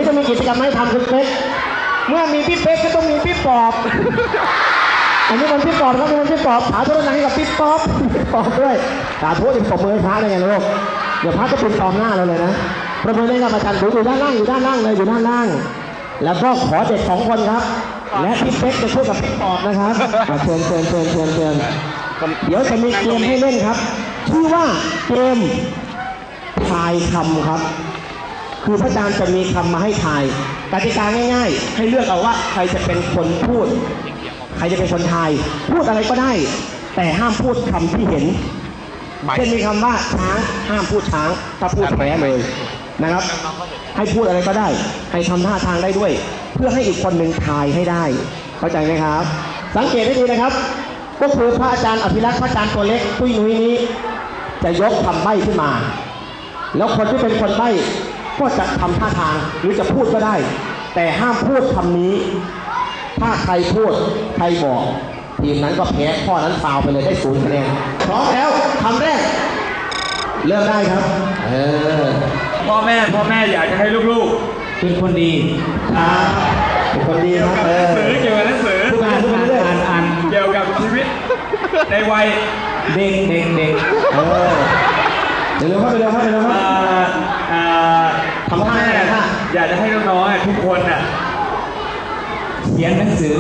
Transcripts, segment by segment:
จะมีกิจกรรมให้ทำคุณเป๊กเมื่อมีพี่เป๊กก็ต้องมีพี่ปอบอันนี้มันพี่ปอบครับมันพี่ปอบหาโทษนะให้กับพี่ปอบด้วยสาธุจะปอบมือพระได้ไงลูกเดี๋ยวพระจะเป็นตอมหน้าเราเลยนะประเมินได้ครับอาจารย์อยู่ด้านล่างเลยอยู่ด้านล่างแล้วก็ขอเด็ก2 คนครับและพี่เป๊กจะพูดกับพี่ปอบนะครับเชิญเดี๋ยวจะมีเกมให้เล่นครับชื่อว่าเกมทายคำครับคือพระอาจารย์จะมีคำมาให้ทายกติกาง่ายๆให้เลือกเอาว่าใครจะเป็นคนพูดใครจะเป็นคนทายพูดอะไรก็ได้แต่ห้ามพูดคำที่เห็นเช่นมีคำว่าช้างห้ามพูดช้างถ้าพูดแพ้เลยนะครับให้พูดอะไรก็ได้ให้ทำท่าทางได้ด้วยเพื่อให้อีกคนหนึ่งทายให้ได้เข้าใจไหมครับสังเกตให้ดีนะครับก็คือพระอาจารย์อภิรักษ์พระอาจารย์ตัวเล็กตุ้ยนุ้ยนี้จะยกคำใบ้ขึ้นมาแล้วคนที่เป็นคนใบ้ก็จะทำท่าทางหรือจะพูดก็ได้แต่ห้ามพูดคำนี้ถ้าใครพูดใครบอกทีมนั้นก็แพ้ข้อนั้นฟาวไปเลยได้0 คะแนนพร้อมแล้วคำแรกเริ่มได้ครับพ่อแม่อยากจะให้ลูกๆเป็นคนดีเป็นคนดีครับหนังสือเกี่ยวกับหนังสืออ่านเกี่ยวกับชีวิตในวัยเด็กเดี๋ยวเข้าไปเร็วทำท่าอะไรท่าอยากจะให้น้องๆทุกคนน่ะเขียนหนังสือ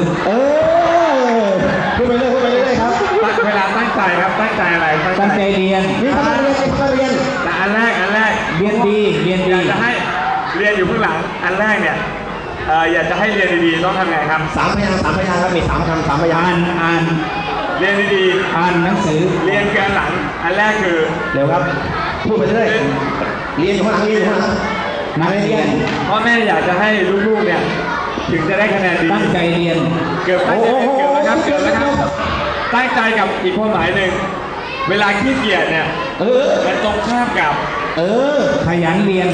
พูดไปเรื่อยครับเวลาตั้งใจครับตั้งใจอะไรตั้งใจเรียนนี่ทำไมเรียนแต่อันแรกเรียนดีอยากจะให้เรียนอยู่ข้างหลังอันแรกเนี่ยอยากจะให้เรียนดีๆต้องทำไงครับ 3 พยางค์ครับมี3 คำ 3 พยางค์อ่านเรียนดีๆอ่านหนังสือเรียนกันหลังอันแรกคือเร็วครับพูดไปเรื่อยเรียนอยู่ข้างหลังนักเรียนพ่อแม่อยากจะให้ลูกๆเนี่ยถึงจะได้คะแนนดีตั้งใจเรียนเกือบแล้วครับตั้งใจกับอีกความหมายหนึ่งเวลาขี้เกียจเนี่ยมันตรงข้ามกับขยันเรียน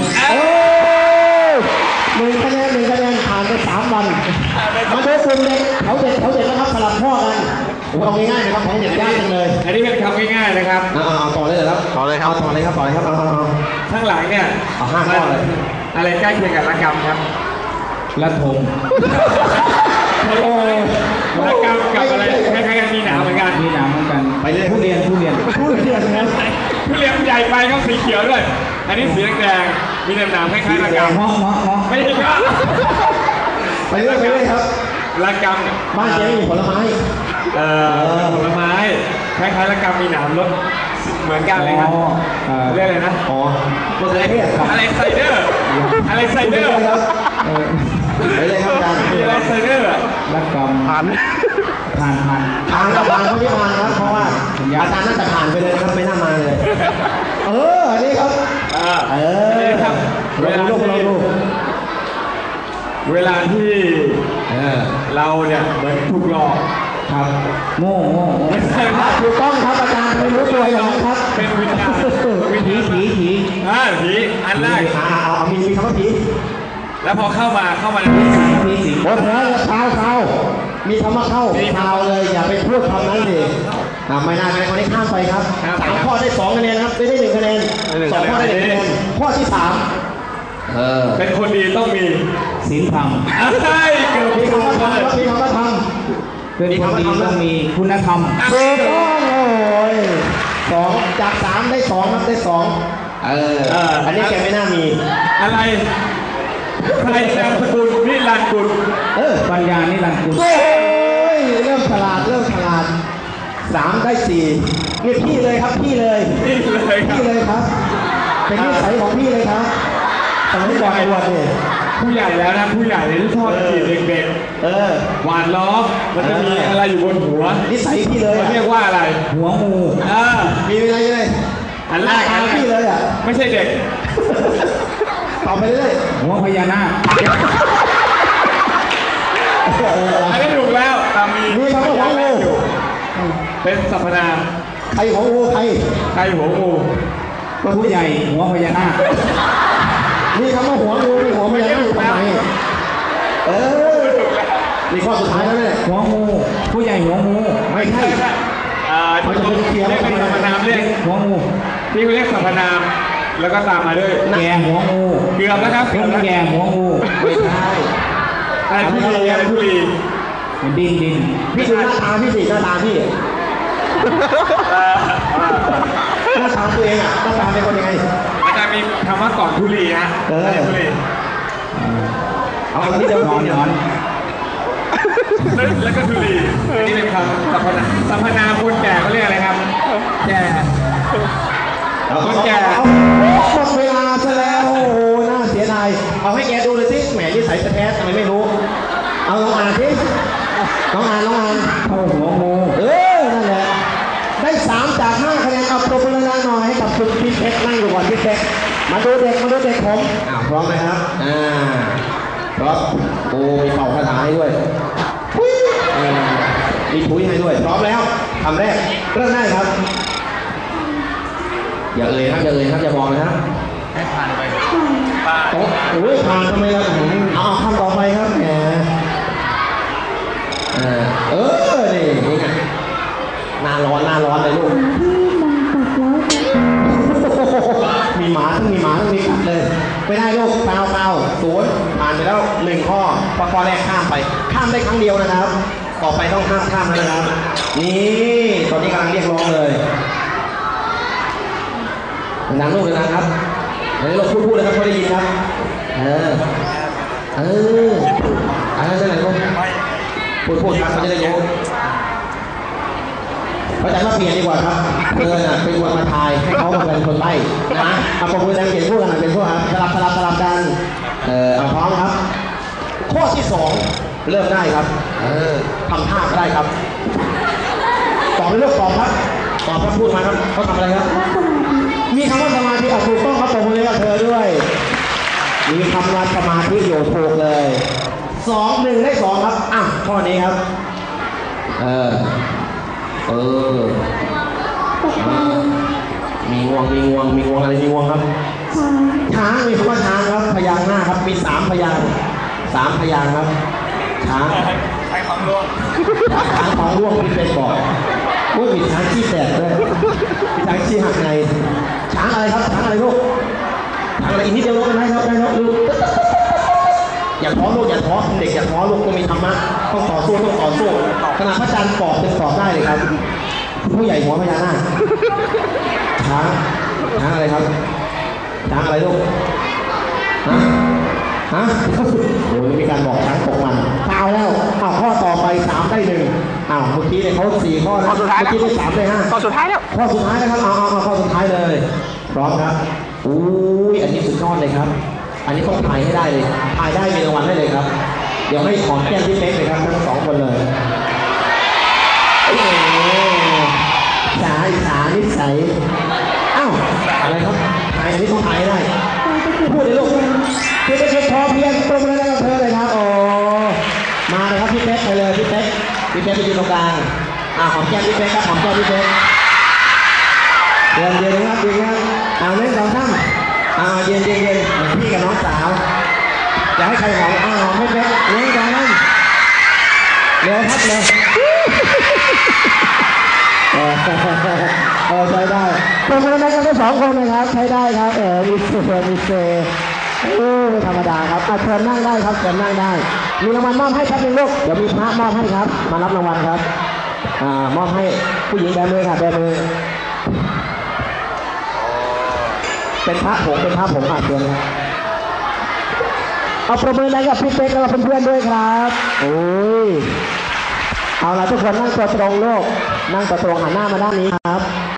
1 คะแนนผ่านไป3 วันมาดูกลุ่มเด็กเขาเด็กนะครับสลับพ่อกันเอาง่ายๆนะครับของเด็กยากจังเลยอันนี้เป็นคำง่ายๆนะครับเอาต่อเลยครับต่อเลยครับข้างหลังเนี่ยเอา5 ข้อเลยอะไรใกล้เคียงกับระกำครับระทมระกำกับอะไรคล้ายๆกันมีหนามเหมือนกันไปเลยผู้เรียนนะผู้เรียนใหญ่ไปเขาสีเขียวด้วยอันนี้สีแดงมีหนามคล้ายๆระกำไม่ใช่ครับไปเรื่อยครับระกำบ้านเจ๊มีผลไม้ผลไม้คล้ายๆระกำมีหนามรสเหมือนกันเลยครับเรียกอะไรนะมะเขือเทศอะไรไซเดอร์ครับไปเลยครับอาจารย์อะไรไซเดอร์ระกำผ่านเขาไม่ผ่านครับเพราะว่าอาจารย์น่าจะผ่านไปเลยครับไม่น่ามาเลยอันนี้ครับเวลาที่เราเนี่ยเหมือนถูกหลอกครับโง่ไม่ใช่ครับถูกต้องครับอาจารย์ไม่รู้ตัวอย่างนี้ครับเป็นวิญญาณผีอันแรกมีคำว่าผีแล้วพอเข้ามาในผีสิงโอ้โหเข้ามีคำว่าเข้าเลยอย่าไปพูดคำนั้นดิไม่น่าไงคนนี้ข้ามไปครับ3 ข้อได้2 คะแนนครับได้1 คะแนน2 ข้อได้1 คะแนนข้อที่3 เป็นคนดีต้องมีศีลธรรมมีคำว่าธรรมเป็นคนดีต้องมีคุณธรรมถูกต้อง2 จาก 3 ได้ 2ครับได้2อันนี้แกไม่น่ามีอะไรใครนามสกุลนิรันดร์กุลปัญญานิรันดร์กุลเริ่มฉลาด3 ได้ 4นี่พี่เลยครับพี่เลยครับเป็นนิสัยของพี่เลยครับสมัยก่อนไอ้วัดเนี่ยผู้ใหญ่แล้วนะผู้ใหญ่ที่ชอบจีบเด็กๆหวานล้อมมันจะมีอะไรอยู่บนหัวนิสัยพี่เลยเรียกว่าอะไรหัวงูมีอะไรเลยอันแรกพี่เลยไม่ใช่เด็กต่อไปเรื่อยหัวพญานาคอันนี้ถูกแล้วตามมีคำว่าหัวงูเป็นสรรพนามใครหัวงูใครหัวงูผู้ใหญ่หัวพญานาคมีคำว่าหัวงูมีหัวพญานาคทำไมนี่ข้อสุดท้ายแล้วเนี่ยหัวงูผู้ใหญ่หัวงูไม่ใช่เขาจะเป็นเรียกเป็นสรรพนามเรียกหัวงูที่เรียกสรรพนามแล้วก็ตามมาด้วยแกหัวงูเกือบแล้วครับแกหัวงูไม่อะไรทุลีอะไรทุลีดินพี่ดูหน้าตาพี่สิหน้าตาพี่หน้าตาตัวเองอ่ะหน้าตาเป็นคนยังไงมันจะมีคำว่าก่อนทุลีฮะทุลีเอาคนที่เดียวนอนแล้วก็ทุลีนี่เป็นคำสัมพนาคนแก่เขาเรียกอะไรครับแก่คนแก่หมดเวลาซะแล้วโอ้โหน่าเสียดายเอาให้แกดูเลยสิแหมนิสัยแท้ทำไมไม่รู้เอาลองอ่านสิน้องอ่านเข้าหัวงูนั่นแหละได้3 จาก 5คะแนนเอาปรบมือหน่อยให้กับคุณพี่เพชรนั่งอยู่ก่อนพี่เพชรมาดูเด็กผมพร้อมไหมครับพร้อมโอ้มีเป่าคาถาให้ด้วยมีถุยให้ด้วยพร้อมแล้วคำแรกเริ่มได้ครับอย่าเอ่ยครับอย่ามองนะครับให้ผ่านไปโอ้ยผ่านทำไมล่ะเอาคำต่อไปครับแหมนี่ไงหน้าร้อนเลยลูกมีหมาทั้งมีกัดเลยไม่ได้ลูกเปล่า0ผ่านไปแล้ว1 ข้อข้อแรกข้ามได้ครั้งเดียวนะครับต่อไปต้องข้ามแล้วนะครับนี่ตอนนี้กำลังเรียกร้องเลยดังลูกดังครับเดี๋ยวเราพูดเลยครับเขาได้ยินครับจะไหนลูกพูดครับเขาจะได้รู้เข้าใจว่าเปลี่ยนดีกว่าครับเป็นคนมาทายให้เขาเป็นคนใบ้นะเอาประมือแรงเปลี่ยนพูดกันเป็นพวกสลับกันเอาพร้อมครับข้อที่2เริ่มได้ครับทำท่าก็ได้ครับตอบเลยลูกตอบครับพูดมาครับเขาทำอะไรครับมีคำว่าสมาธิถูกต้องครับตบมือให้กับเธอด้วยมีคำว่าสมาธิอยู่ถูกเลย1 ได้ 2ครับข้อนี้ครับมีงวงอะไรมีงวงครับช้างมีคำว่าช้างครับพยางค์หน้าครับมี3 พยางค์ครับช้างของร่วงมีเป็นบอกมีช้างขี้แตกด้วยมีช้างขี้หักในช้างอะไรครับช้างอะไรลูกช้างอะไรอีกนิดเดียวลูกได้ครับลูกอย่าท้อลูกอย่าท้อเด็กอย่าท้อลูกต้องมีธรรมะต้องต่อสู้ขณะพระอาจารย์ปอบเป็นตอบได้เลยครับผู้ใหญ่หัวพญานาคช้างอะไรครับช้างอะไรลูกฮะโอ้ยมีการบอกช้างตกมันเอาแล้วข้อต่อไป3 ได้ 1เมื่อกี้เนี่ยเขา4 ข้อนะเมื่อกี้ได้3 ได้ 5ข้อสุดท้ายแล้วข้อสุดท้ายนะครับเอาข้อสุดท้ายเลยพร้อมครับอุ้ยอันนี้สุดยอดเลยครับอันนี้ต้องถ่ายให้ได้เลยถ่ายได้มีรางวัลให้เลยครับเดี๋ยวให้ขอแก้มพี่เป๊กเลยครับทั้ง2 คนเลยสานิสัยอะไรครับถ่ายอันนี้ต้องถ่ายให้ได้พูดเลยลูกพี่เป๊กพอเพียงตรงนั้นกับเธอเลยครับโอ้มาเลยครับพี่เป๊กไปเลยพี่เป๊กไปยืนตรงกลางหอมแก้มพี่เป๊กครับหอมแก้มพี่เป๊กเย็นครับเล่น2 ท่านเย็นพี่กับน้องสาวอย่าให้ใครหอมหอมให้เป๊กเล่น2 ท่านเร็วครับเลยใช้ได้คนคนนั้นก็ได้2 คนนะครับใช้ได้ครับมีเซไม่ธรรมดาครับเชิญนั่งได้ครับเชิญนั่งได้มีรางวัลมอบให้ครับลูกเดี๋ยวมีพระมอบให้ครับมารับรางวัลครับมอบให้ผู้หญิงแบมือค่ะแบมือเป็นพระผมเชิญครับเอาประเมินอะไรกับพี่เป๊กและเพื่อนๆด้วยครับโอ้ยเอาล่ะทุกคนนั่งตัวตรงโลกนั่งตัวตรงหันหน้ามาด้านนี้ครับ